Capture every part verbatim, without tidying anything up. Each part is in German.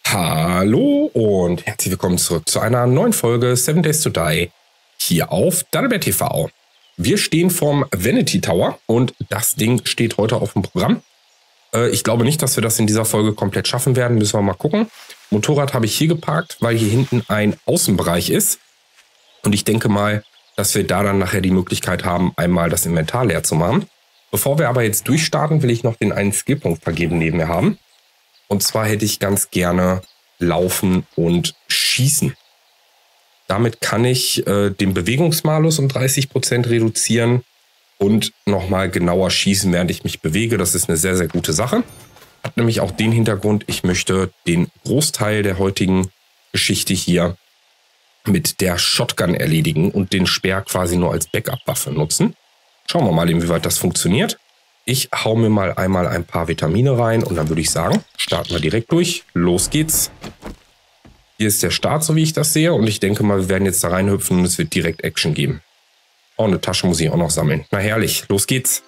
Hallo und herzlich willkommen zurück zu einer neuen Folge Seven Days to Die hier auf Dagobert T V. Wir stehen vorm Vanity Tower und das Ding steht heute auf dem Programm. Äh, ich glaube nicht, dass wir das in dieser Folge komplett schaffen werden, müssen wir mal gucken. Motorrad habe ich hier geparkt, weil hier hinten ein Außenbereich ist und ich denke mal, dass wir da dann nachher die Möglichkeit haben, einmal das Inventar leer zu machen. Bevor wir aber jetzt durchstarten, will ich noch den einen Skillpunkt vergeben neben mir haben. Und zwar hätte ich ganz gerne Laufen und Schießen. Damit kann ich äh, den Bewegungsmalus um dreißig Prozent reduzieren und nochmal genauer schießen, während ich mich bewege. Das ist eine sehr, sehr gute Sache. Hat nämlich auch den Hintergrund, ich möchte den Großteil der heutigen Geschichte hier mit der Shotgun erledigen und den Speer quasi nur als Backup-Waffe nutzen. Schauen wir mal, inwieweit das funktioniert. Ich hau mir mal einmal ein paar Vitamine rein und dann würde ich sagen, starten wir direkt durch. Los geht's. Hier ist der Start, so wie ich das sehe. Und ich denke mal, wir werden jetzt da reinhüpfen und es wird direkt Action geben. Oh, eine Tasche muss ich auch noch sammeln. Na herrlich, los geht's.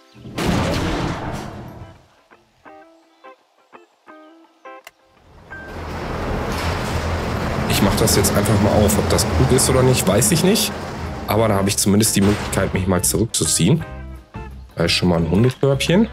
Ich mache das jetzt einfach mal auf. Ob das gut ist oder nicht, weiß ich nicht. Aber da habe ich zumindest die Möglichkeit, mich mal zurückzuziehen. Da ist schon mal ein Hundekörbchen.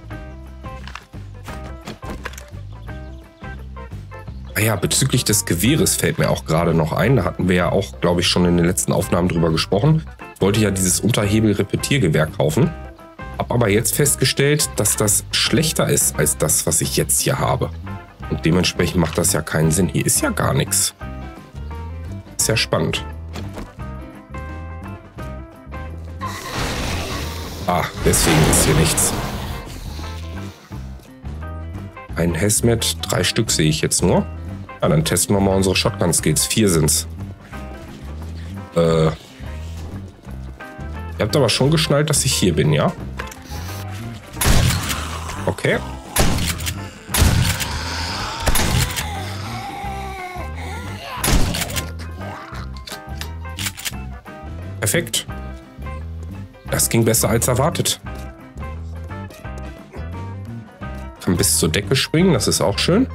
Ah ja, bezüglich des Gewehres fällt mir auch gerade noch ein. Da hatten wir ja auch, glaube ich, schon in den letzten Aufnahmen drüber gesprochen. Ich wollte ja dieses Unterhebel-Repetiergewehr kaufen. Habe aber jetzt festgestellt, dass das schlechter ist als das, was ich jetzt hier habe. Und dementsprechend macht das ja keinen Sinn. Hier ist ja gar nichts. Ist ja spannend. Ah, deswegen ist hier nichts. Ein Hazmat, drei Stück sehe ich jetzt nur. Ja, dann testen wir mal unsere Shotgun-Skills. Vier sind's. Äh. Ihr habt aber schon geschnallt, dass ich hier bin, ja? Okay. Perfekt. Das ging besser als erwartet. Kann bis zur Decke springen, das ist auch schön.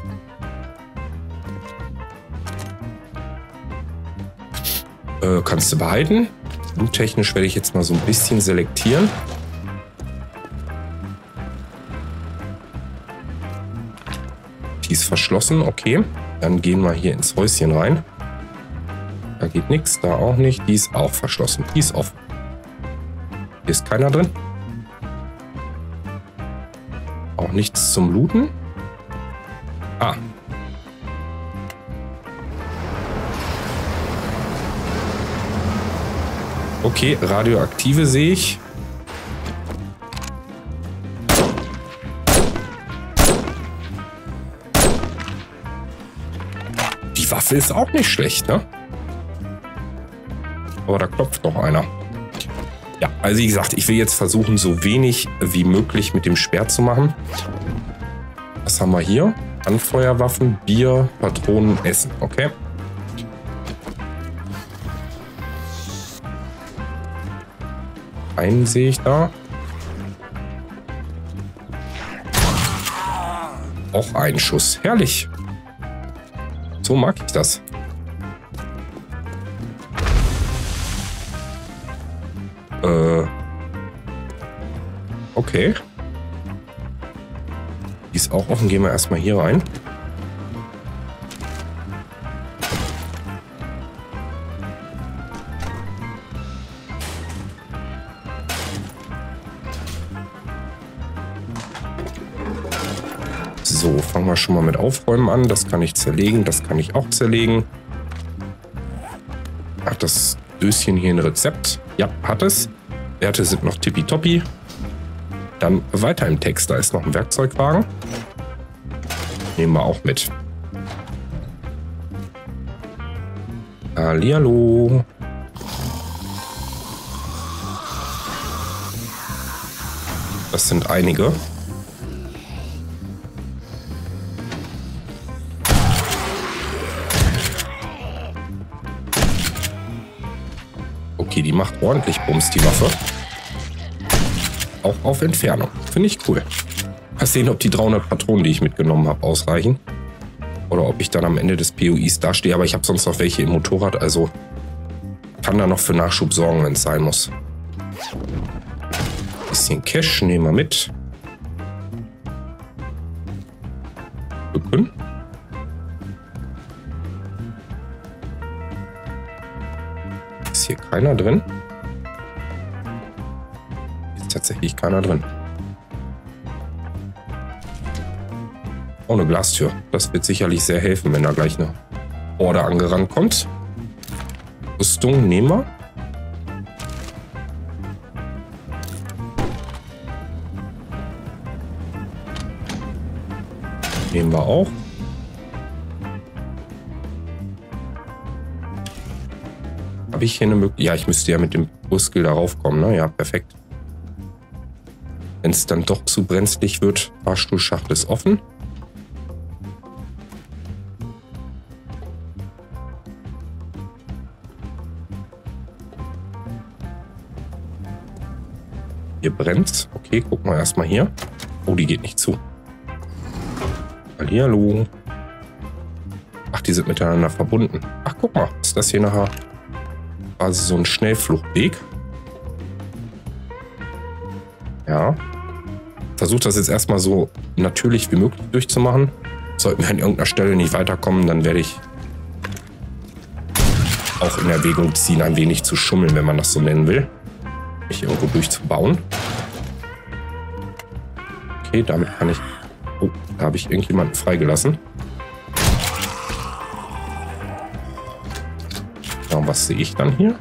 Äh, kannst du behalten. Bluttechnisch werde ich jetzt mal so ein bisschen selektieren. Die ist verschlossen, okay. Dann gehen wir hier ins Häuschen rein. Da geht nichts, da auch nicht. Die ist auch verschlossen, die ist offen. Hier ist keiner drin. Auch nichts zum Looten. Ah. Okay, radioaktive sehe ich. Die Waffe ist auch nicht schlecht, ne? Aber da klopft noch einer. Ja, also wie gesagt, ich will jetzt versuchen, so wenig wie möglich mit dem Speer zu machen. Was haben wir hier? Anfeuerwaffen, Bier, Patronen, Essen. Okay. Einen sehe ich da. Auch ein Schuss. Herrlich. So mag ich das. Äh. Okay. Die ist auch offen. Gehen wir erstmal hier rein. So, fangen wir schon mal mit Aufräumen an. Das kann ich zerlegen. Das kann ich auch zerlegen. Hat das Döschen hier ein Rezept? Ja, hat es. Werte sind noch tippitoppi. Dann weiter im Text. Da ist noch ein Werkzeugwagen. Nehmen wir auch mit. Hallihallo. Das sind einige. Okay, die macht ordentlich Bums, die Waffe. Auch auf Entfernung. Finde ich cool. Mal sehen, ob die dreihundert Patronen, die ich mitgenommen habe, ausreichen. Oder ob ich dann am Ende des P O Is dastehe. Aber ich habe sonst noch welche im Motorrad. Also kann da noch für Nachschub sorgen, wenn es sein muss. Bisschen Cash nehmen wir mit. Bücken. Ist hier keiner drin? Ist tatsächlich keiner drin. Oh, eine Glastür. Das wird sicherlich sehr helfen, wenn da gleich eine Horde angerannt kommt. Rüstung nehmen wir. Nehmen wir auch. Habe ich hier eine Möglichkeit? Ja, ich müsste ja mit dem Brustskill darauf kommen, ne? Ja, perfekt. Wenn es dann doch zu brenzlig wird, Fahrstuhlschacht ist offen. Hier brennt's. Okay, gucken wir erstmal hier. Oh, die geht nicht zu. Hallihallo. Ach, die sind miteinander verbunden. Ach, guck mal, ist das hier nachher quasi so ein Schnellfluchtweg? Ja. Versucht das jetzt erstmal so natürlich wie möglich durchzumachen. Sollten wir an irgendeiner Stelle nicht weiterkommen, dann werde ich auch in Erwägung ziehen, ein wenig zu schummeln, wenn man das so nennen will. Mich irgendwo durchzubauen. Okay, damit kann ich... Oh, da habe ich irgendjemanden freigelassen. Ja, und was sehe ich dann hier?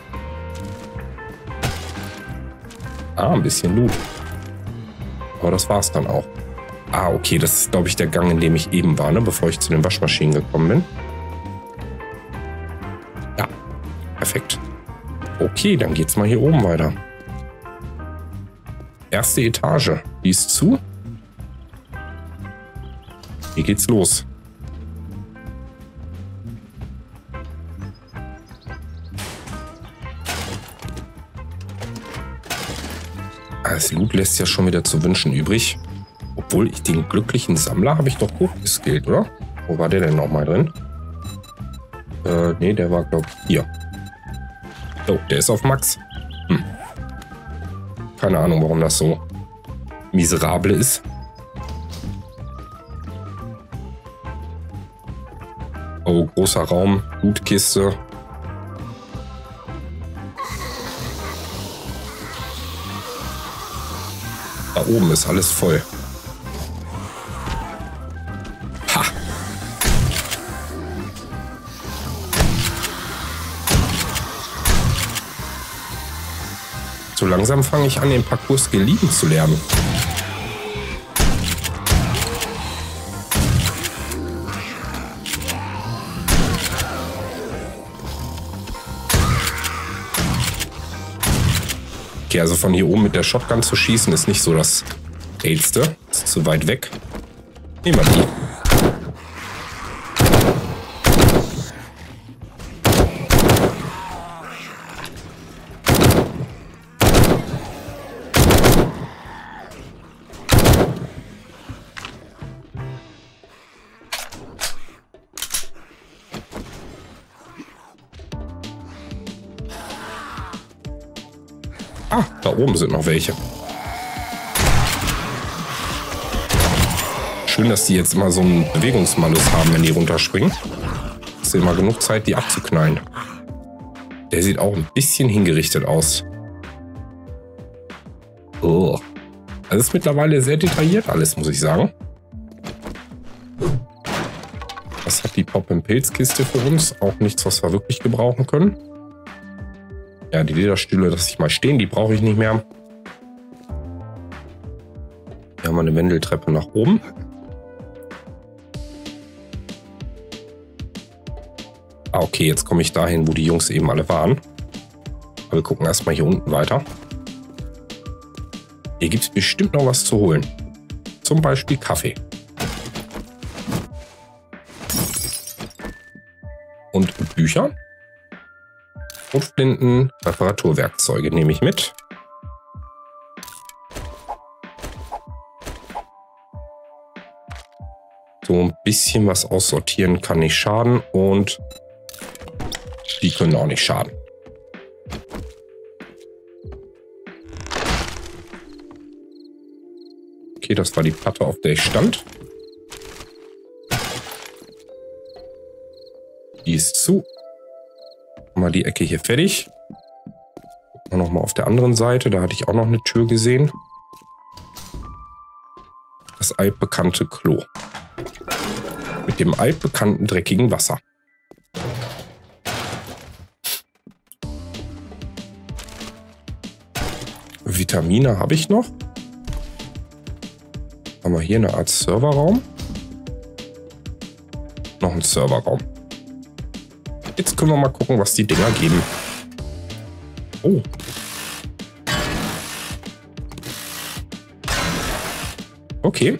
Ah, ein bisschen Loot. Aber das war es dann auch. Ah, okay, das ist, glaube ich, der Gang, in dem ich eben war, ne, bevor ich zu den Waschmaschinen gekommen bin. Ja, perfekt. Okay, dann geht's mal hier oben weiter. Erste Etage. Die ist zu. Hier geht's los. Das Loot lässt ja schon wieder zu wünschen übrig. Obwohl ich den glücklichen Sammler habe ich doch hochgeskillt, oder? Wo war der denn nochmal drin? Äh, nee, der war, glaube ich, hier. Oh, der ist auf Max. Hm. Keine Ahnung, warum das so miserabel ist. Oh, großer Raum, Lootkiste. Da oben ist alles voll. Ha! So langsam fange ich an, den Parcours lieben zu lernen. Okay, also von hier oben mit der Shotgun zu schießen ist nicht so das Hellste. Ist zu weit weg. Nehmen wir die. Ah, da oben sind noch welche. Schön, dass die jetzt immer so einen Bewegungsmalus haben, wenn die runterspringen. Ist immer genug Zeit, die abzuknallen. Der sieht auch ein bisschen hingerichtet aus. Oh. Das ist mittlerweile sehr detailliert alles, muss ich sagen. Was hat die Pop-and-Pilz-Kiste für uns? Auch nichts, was wir wirklich gebrauchen können. Ja, die Lederstühle lasse ich mal stehen, die brauche ich nicht mehr. Hier haben wir eine Wendeltreppe nach oben. Ah, okay, jetzt komme ich dahin, wo die Jungs eben alle waren. Aber wir gucken erstmal hier unten weiter. Hier gibt es bestimmt noch was zu holen. Zum Beispiel Kaffee. Und Bücher. Schrotflinten, Reparaturwerkzeuge nehme ich mit. So, ein bisschen was aussortieren kann nicht schaden. Und die können auch nicht schaden. Okay, das war die Platte, auf der ich stand. Die ist zu. Mal die Ecke hier fertig. Gucken wir nochmal auf der anderen Seite. Da hatte ich auch noch eine Tür gesehen. Das altbekannte Klo. Mit dem altbekannten dreckigen Wasser. Vitamine habe ich noch. Haben wir hier eine Art Serverraum. Noch ein Serverraum. Jetzt können wir mal gucken, was die Dinger geben. Oh. Okay.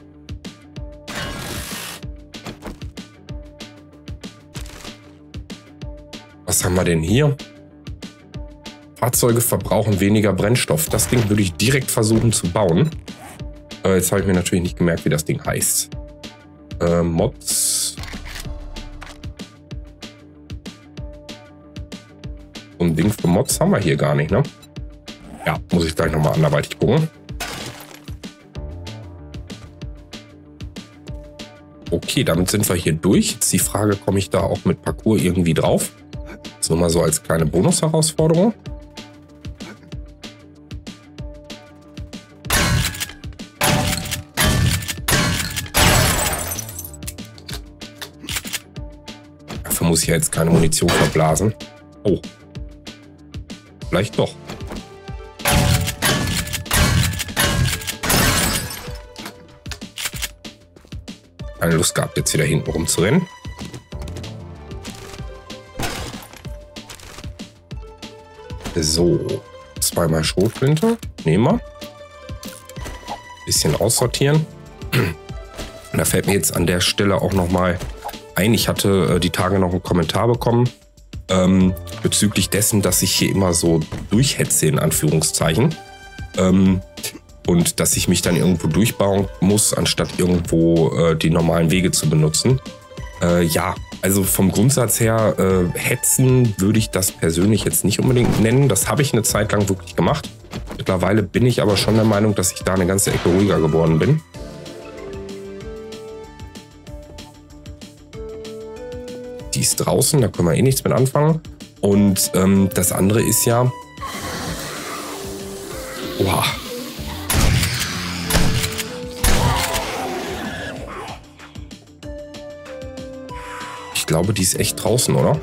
Was haben wir denn hier? Fahrzeuge verbrauchen weniger Brennstoff. Das Ding würde ich direkt versuchen zu bauen. Äh, jetzt habe ich mir natürlich nicht gemerkt, wie das Ding heißt. Äh, Mods. So ein Ding für Mods haben wir hier gar nicht, ne? Ja, muss ich gleich nochmal anderweitig gucken. Okay, damit sind wir hier durch. Jetzt die Frage, komme ich da auch mit Parcours irgendwie drauf? So mal so als kleine Bonus-Herausforderung. Dafür muss ich ja jetzt keine Munition verblasen. Oh. Vielleicht doch. Keine Lust gehabt, jetzt wieder hinten rumzurennen. So. Zweimal Schrotflinte. Nehmen wir. Bisschen aussortieren. Und da fällt mir jetzt an der Stelle auch nochmal ein. Ich hatte äh, die Tage noch einen Kommentar bekommen. Ähm, bezüglich dessen, dass ich hier immer so durchhetze, in Anführungszeichen. Ähm, und dass ich mich dann irgendwo durchbauen muss, anstatt irgendwo äh, die normalen Wege zu benutzen. Äh, ja, also vom Grundsatz her, äh, hetzen würde ich das persönlich jetzt nicht unbedingt nennen. Das habe ich eine Zeit lang wirklich gemacht. Mittlerweile bin ich aber schon der Meinung, dass ich da eine ganze Ecke ruhiger geworden bin. Die ist draußen, da können wir eh nichts mit anfangen. Und ähm, das andere ist ja... Oha. Ich glaube, die ist echt draußen, oder?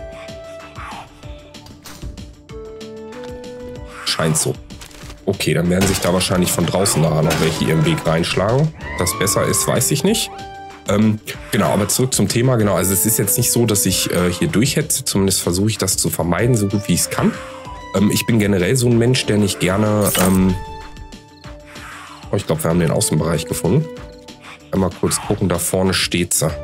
Scheint so. Okay, dann werden sich da wahrscheinlich von draußen nachher noch welche ihren Weg reinschlagen. Das besser ist, weiß ich nicht. Ähm, genau, aber zurück zum Thema. Genau, also es ist jetzt nicht so, dass ich äh, hier durchhetze. Zumindest versuche ich das zu vermeiden, so gut wie ich es kann. Ähm, ich bin generell so ein Mensch, der nicht gerne... Ähm oh, ich glaube, wir haben den Außenbereich gefunden. Einmal kurz gucken, da vorne steht sie.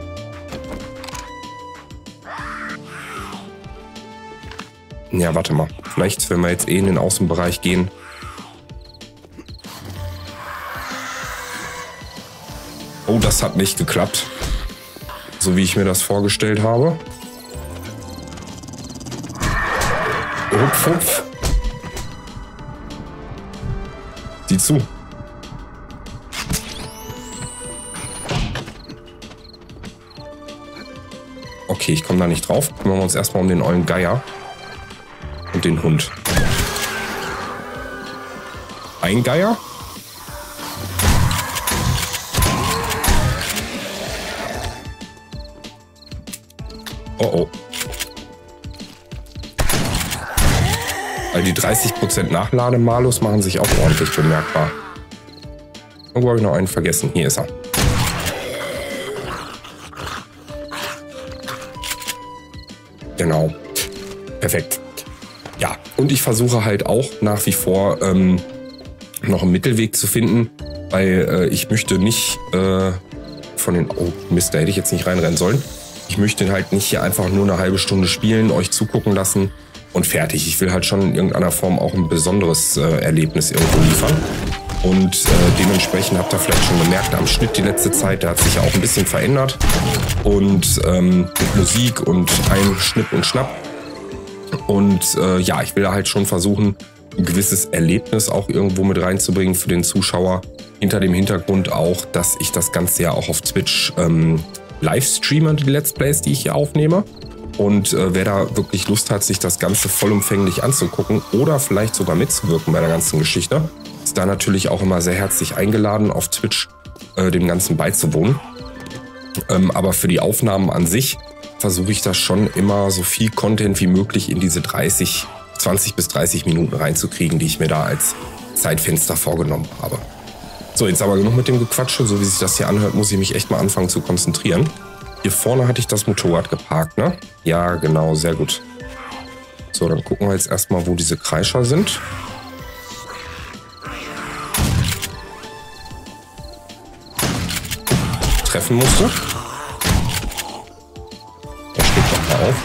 Ja, warte mal. Vielleicht, wenn wir jetzt eh in den Außenbereich gehen... Oh, das hat nicht geklappt. So wie ich mir das vorgestellt habe. Hupf, hupf. Sieh zu. Okay, ich komme da nicht drauf. Kümmern wir uns erstmal um den ollen Geier. Und den Hund. Ein Geier. Oh oh. Weil die dreißig Prozent Nachlademalus machen sich auch ordentlich bemerkbar. Irgendwo habe ich noch einen vergessen. Hier ist er. Genau. Perfekt. Ja, und ich versuche halt auch nach wie vor ähm, noch einen Mittelweg zu finden, weil äh, ich möchte nicht äh, von den... Oh Mist, da hätte ich jetzt nicht reinrennen sollen. Ich möchte halt nicht hier einfach nur eine halbe Stunde spielen, euch zugucken lassen und fertig. Ich will halt schon in irgendeiner Form auch ein besonderes äh, Erlebnis irgendwo liefern. Und äh, dementsprechend habt ihr vielleicht schon gemerkt, am Schnitt die letzte Zeit, der hat sich ja auch ein bisschen verändert. Und ähm, mit Musik und ein Schnipp und Schnapp. Und äh, ja, ich will da halt schon versuchen, ein gewisses Erlebnis auch irgendwo mit reinzubringen für den Zuschauer. Hinter dem Hintergrund auch, dass ich das Ganze ja auch auf Twitch ähm, live streame, die Let's Plays, die ich hier aufnehme. Und äh, wer da wirklich Lust hat, sich das Ganze vollumfänglich anzugucken oder vielleicht sogar mitzuwirken bei der ganzen Geschichte, ist da natürlich auch immer sehr herzlich eingeladen, auf Twitch äh, dem Ganzen beizuwohnen. Ähm, aber für die Aufnahmen an sich versuche ich das schon immer so viel Content wie möglich in diese dreißig, zwanzig bis dreißig Minuten reinzukriegen, die ich mir da als Zeitfenster vorgenommen habe. So, jetzt aber genug mit dem Gequatsche. So wie sich das hier anhört, muss ich mich echt mal anfangen zu konzentrieren. Hier vorne hatte ich das Motorrad geparkt, ne? Ja, genau, sehr gut. So, dann gucken wir jetzt erstmal, wo diese Kreischer sind. Treffen musste. Er steht doch mal auf.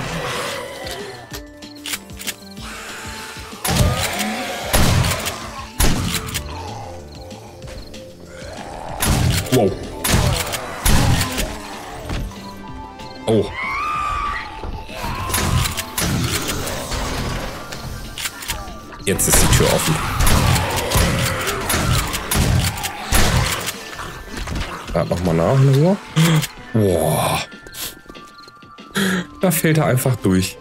Wow. Oh. Jetzt ist die Tür offen. Lad nochmal nach. So. Boah. Da fällt er einfach durch.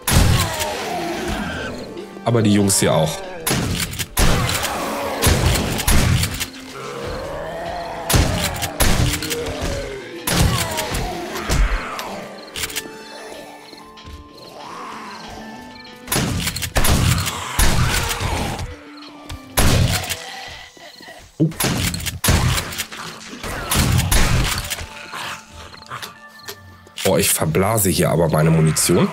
Aber die Jungs hier auch. Oh. Oh, ich verblase hier aber meine Munition.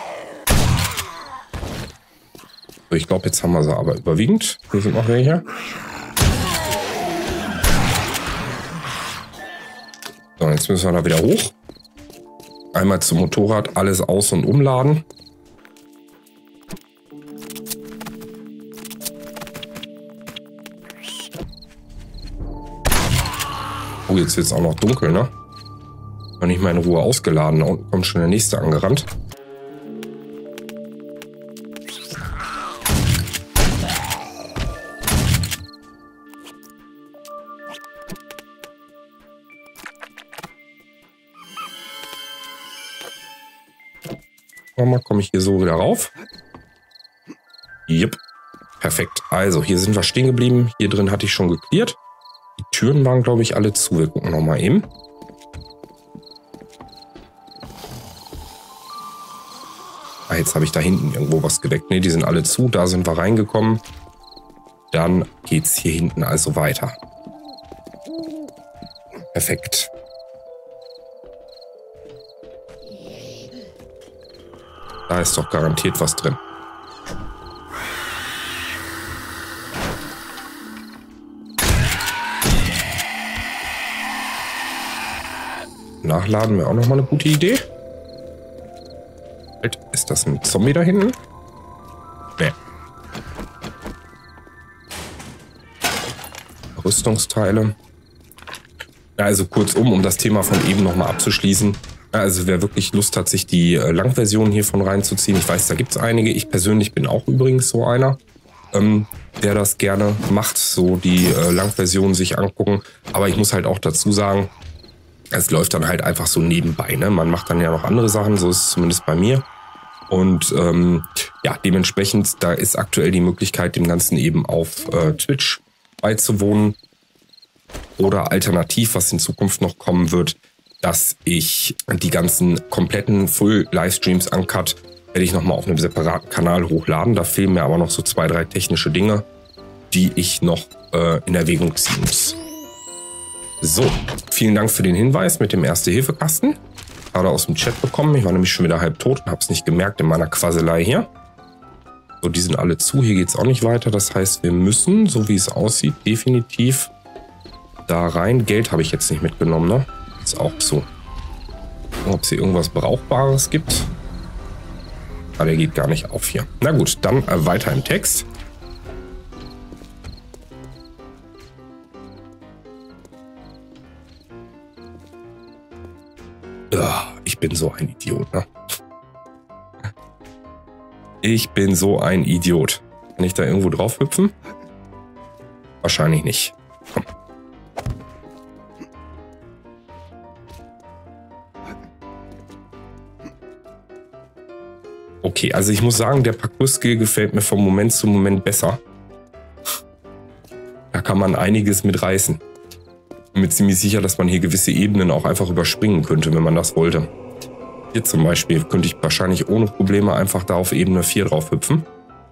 So, ich glaube, jetzt haben wir sie aber überwiegend. Hier sind noch welche. So, jetzt müssen wir da wieder hoch. Einmal zum Motorrad, alles aus- und umladen. Oh, jetzt wird es auch noch dunkel, ne? Noch nicht mal in Ruhe ausgeladen. Da unten kommt schon der nächste angerannt. Mal komme ich hier so wieder rauf. Yep. Perfekt. Also, hier sind wir stehen geblieben. Hier drin hatte ich schon geklärt. Die Türen waren, glaube ich, alle zu. Wir gucken nochmal eben. Ah, jetzt habe ich da hinten irgendwo was geweckt. Ne, die sind alle zu. Da sind wir reingekommen. Dann geht es hier hinten also weiter. Perfekt. Da ist doch garantiert was drin. Nachladen wäre auch nochmal eine gute Idee. Ist das ein Zombie da hinten? Nee. Rüstungsteile. Ja, also kurzum, um das Thema von eben nochmal abzuschließen. Also wer wirklich Lust hat, sich die Langversion hiervon reinzuziehen, ich weiß, da gibt es einige. Ich persönlich bin auch übrigens so einer, ähm, der das gerne macht, so die äh, Langversion sich angucken. Aber ich muss halt auch dazu sagen, es läuft dann halt einfach so nebenbei. Ne? Man macht dann ja noch andere Sachen, so ist es zumindest bei mir. Und ähm, ja, dementsprechend, da ist aktuell die Möglichkeit, dem Ganzen eben auf äh, Twitch beizuwohnen. Oder alternativ, was in Zukunft noch kommen wird, dass ich die ganzen kompletten Full-Livestreams uncut, werde ich nochmal auf einem separaten Kanal hochladen. Da fehlen mir aber noch so zwei, drei technische Dinge, die ich noch äh, in Erwägung ziehen muss. So, vielen Dank für den Hinweis mit dem Erste-Hilfe-Kasten. Gerade aus dem Chat bekommen. Ich war nämlich schon wieder halb tot und habe es nicht gemerkt in meiner Quasselei hier. So, die sind alle zu. Hier geht es auch nicht weiter. Das heißt, wir müssen, so wie es aussieht, definitiv da rein. Geld habe ich jetzt nicht mitgenommen, ne? Ist auch zu. Ob es hier irgendwas Brauchbares gibt. Ah, der geht gar nicht auf hier. Na gut, dann äh, weiter im Text. bin so ein Idiot, ne? Ich bin so ein Idiot. Kann ich da irgendwo drauf hüpfen? Wahrscheinlich nicht. Komm. Okay, also ich muss sagen, der Parcours-Skill gefällt mir vom Moment zu Moment besser. Da kann man einiges mit reißen. Ich bin mir ziemlich sicher, dass man hier gewisse Ebenen auch einfach überspringen könnte, wenn man das wollte. Hier zum Beispiel könnte ich wahrscheinlich ohne Probleme einfach da auf Ebene vier drauf hüpfen.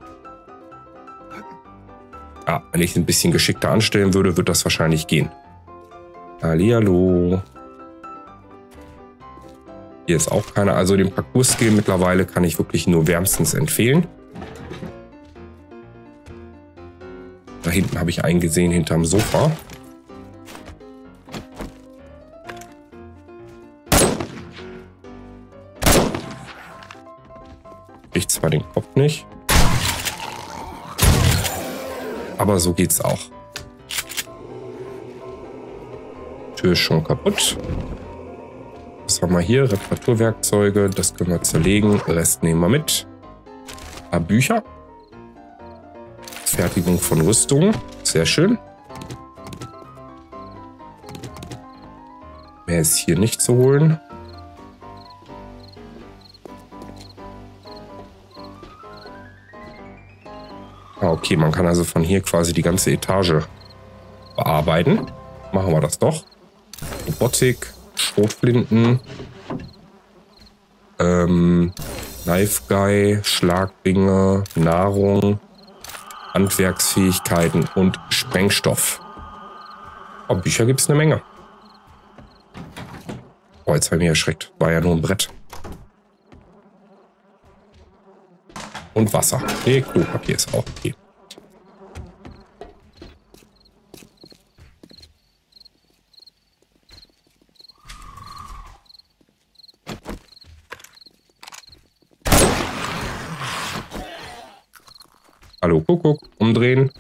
Ja, wenn ich es ein bisschen geschickter anstellen würde, wird das wahrscheinlich gehen. Hallihallo. Hier ist auch keiner. Also den Parcours-Skill mittlerweile kann ich wirklich nur wärmstens empfehlen. Da hinten habe ich einen gesehen hinterm Sofa. Ich zwar den Kopf nicht. Aber so geht's auch. Tür ist schon kaputt. Was haben wir hier? Reparaturwerkzeuge. Das können wir zerlegen. Rest nehmen wir mit. Ein paar Bücher. Fertigung von Rüstungen. Sehr schön. Mehr ist hier nicht zu holen. Ah, okay, man kann also von hier quasi die ganze Etage bearbeiten. Machen wir das doch. Robotik, Schrotflinten, ähm, Knife Guy, Schlagringe, Nahrung, Handwerksfähigkeiten und Sprengstoff. Oh, Bücher gibt es eine Menge. Oh, jetzt habe ich mich erschreckt. War ja nur ein Brett. Und Wasser. Nee, Klopapier ist auch okay. Hallo, Kuckuck, umdrehen.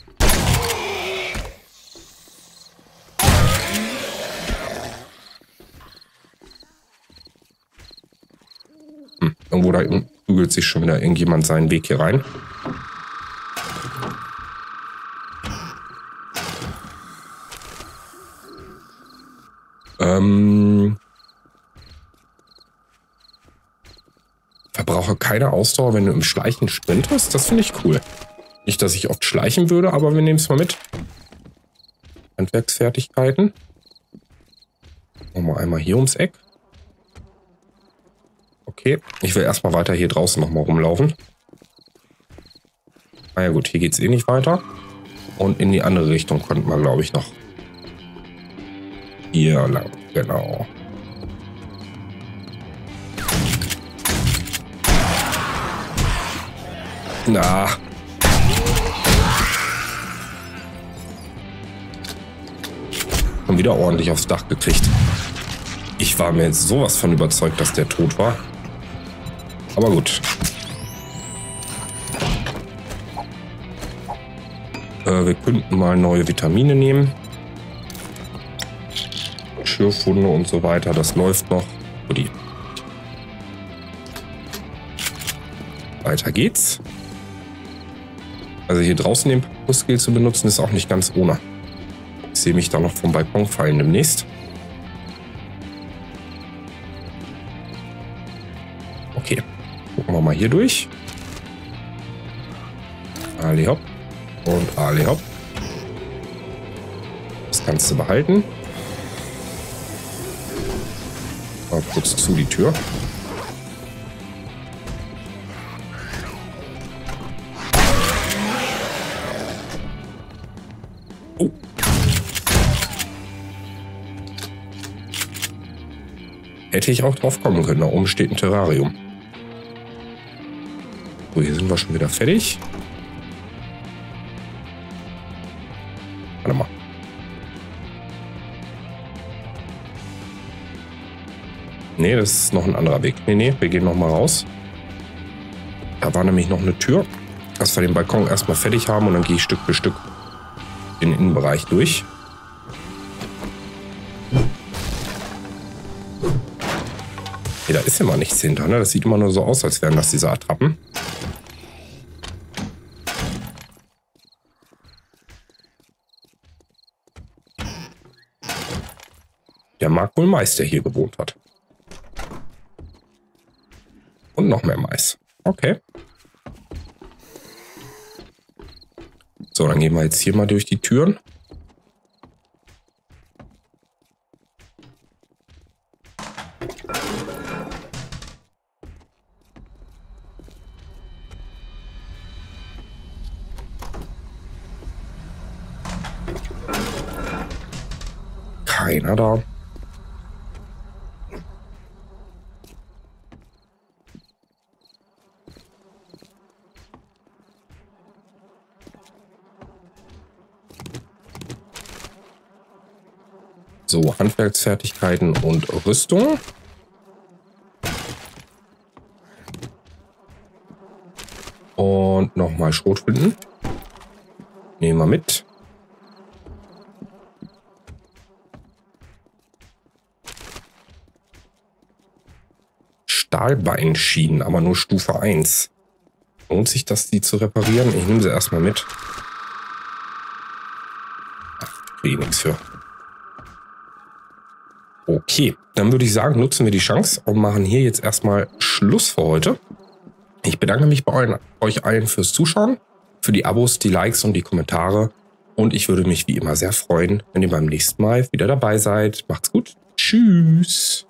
Hm, irgendwo da bügelt sich schon wieder irgendjemand seinen Weg hier rein. Ähm, verbrauche keine Ausdauer, wenn du im Schleichen sprintest. Das finde ich cool. Nicht, dass ich oft schleichen würde, aber wir nehmen es mal mit. Handwerksfertigkeiten. Machen wir einmal hier ums Eck. Okay, ich will erstmal weiter hier draußen nochmal rumlaufen. Na ja gut, hier geht es eh nicht weiter. Und in die andere Richtung konnten wir, glaube ich, noch. Hier lang, genau. Na. Schon wieder ordentlich aufs Dach gekriegt. Ich war mir jetzt sowas von überzeugt, dass der tot war. Aber gut. Äh, wir könnten mal neue Vitamine nehmen. Schürfwunde und so weiter. Das läuft noch. Udi. Weiter geht's. Also hier draußen den Parcours-Skill zu benutzen, ist auch nicht ganz ohne. Ich sehe mich da noch vom Balkon fallen demnächst. Okay, gucken wir mal hier durch. Ali hopp und Ali hopp. Das kannst du behalten. Mal kurz zu die Tür. Oh. Hätte ich auch drauf kommen können. Da oben steht ein Terrarium. So, hier sind wir schon wieder fertig. Warte mal. Nee, das ist noch ein anderer Weg. Nee, nee, wir gehen noch mal raus. Da war nämlich noch eine Tür. Dass wir den Balkon erstmal fertig haben und dann gehe ich Stück für Stück in den Innenbereich durch. Okay, da ist immer nichts hinter, ne? Das sieht immer nur so aus, als wären das diese Attrappen. Der mag wohl Mais, der hier gewohnt hat. Und noch mehr Mais. Okay. So, dann gehen wir jetzt hier mal durch die Türen. Keiner da. So, Handwerksfertigkeiten und Rüstung. Und nochmal Schrotflinten. Nehmen wir mit. Stahlbeinschienen, aber nur Stufe eins. Lohnt sich das, die zu reparieren? Ich nehme sie erstmal mit. Ach, kriege ich nichts für. Okay, dann würde ich sagen, nutzen wir die Chance und machen hier jetzt erstmal Schluss für heute. Ich bedanke mich bei euch allen fürs Zuschauen, für die Abos, die Likes und die Kommentare. Und ich würde mich wie immer sehr freuen, wenn ihr beim nächsten Mal wieder dabei seid. Macht's gut. Tschüss.